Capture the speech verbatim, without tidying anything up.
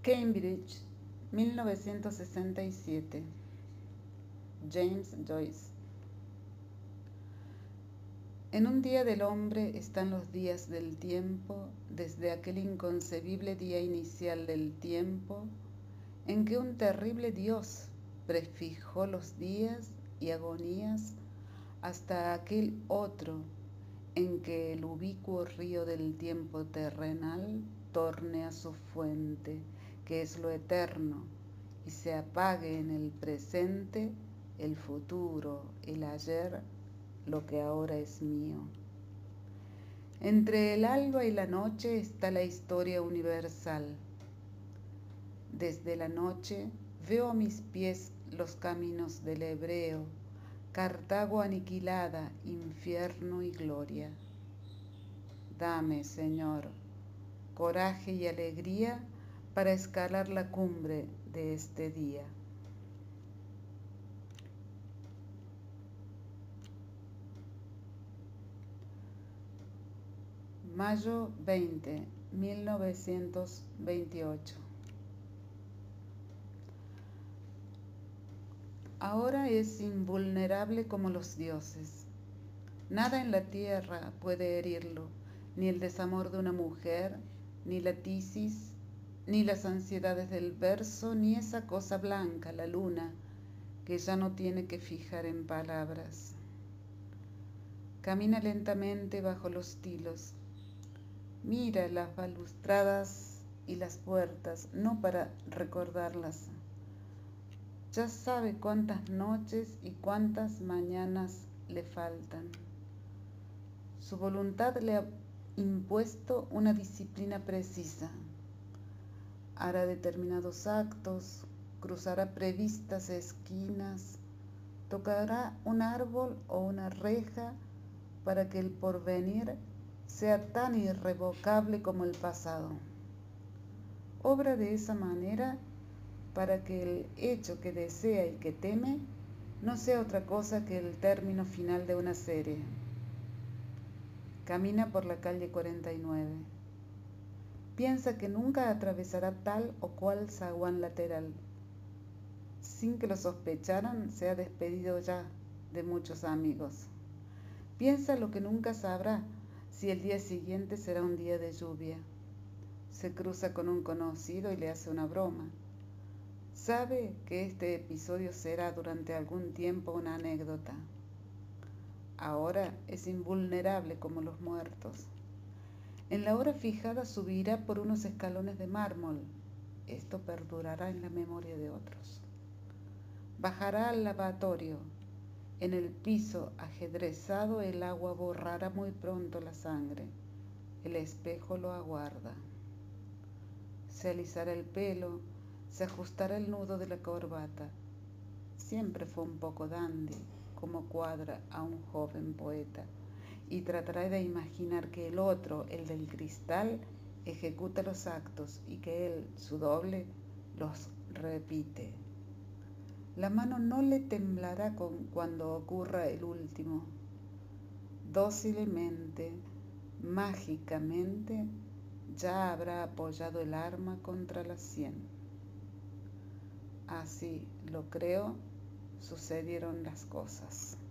Cambridge, mil novecientos sesenta y siete. James Joyce. En un día del hombre están los días del tiempo, desde aquel inconcebible día inicial del tiempo, en que un terrible Dios prefijó los días y agonías, hasta aquel otro, en que el ubicuo río del tiempo terrenal torne a su fuente, que es lo eterno, y se apague en el presente el futuro, el ayer, lo que ahora es mío. Entre el alba y la noche está la historia universal. Desde la noche veo a mis pies los caminos del hebreo, Cartago aniquilada, infierno y gloria. Dame, Señor, coraje y alegría para escalar la cumbre de este día. Mayo veinte, mil novecientos veintiocho. Ahora es invulnerable como los dioses. Nada en la tierra puede herirlo, ni el desamor de una mujer, ni la tisis, ni las ansiedades del verso, ni esa cosa blanca, la luna, que ya no tiene que fijar en palabras. Camina lentamente bajo los tilos. Mira las balustradas y las puertas, no para recordarlas. Ya sabe cuántas noches y cuántas mañanas le faltan. Su voluntad le ha impuesto una disciplina precisa. Hará determinados actos, cruzará previstas esquinas, tocará un árbol o una reja para que el porvenir sea tan irrevocable como el pasado. Obra de esa manera para que el hecho que desea y que teme no sea otra cosa que el término final de una serie. Camina por la calle cuarenta y nueve. Piensa que nunca atravesará tal o cual zaguán lateral. Sin que lo sospecharan, se ha despedido ya de muchos amigos. Piensa lo que nunca sabrá, si el día siguiente será un día de lluvia. Se cruza con un conocido y le hace una broma. Sabe que este episodio será durante algún tiempo una anécdota. Ahora es invulnerable como los muertos. En la hora fijada subirá por unos escalones de mármol. Esto perdurará en la memoria de otros. Bajará al lavatorio. En el piso ajedrezado el agua borrará muy pronto la sangre. El espejo lo aguarda. Se alisará el pelo, se ajustará el nudo de la corbata. Siempre fue un poco dandy, como cuadra a un joven poeta, y tratará de imaginar que el otro, el del cristal, ejecuta los actos y que él, su doble, los repite. La mano no le temblará con, cuando ocurra el último. Dócilmente, mágicamente, ya habrá apoyado el arma contra la sien. Así, lo creo, sucedieron las cosas.